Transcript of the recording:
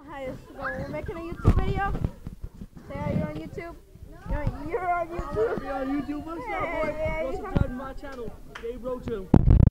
Hi, we're making a YouTube video. Say hi, you're on YouTube. You're on YouTube. You're on YouTube. What's up, boy? Hey, Go subscribe to my channel, Gabe Roach.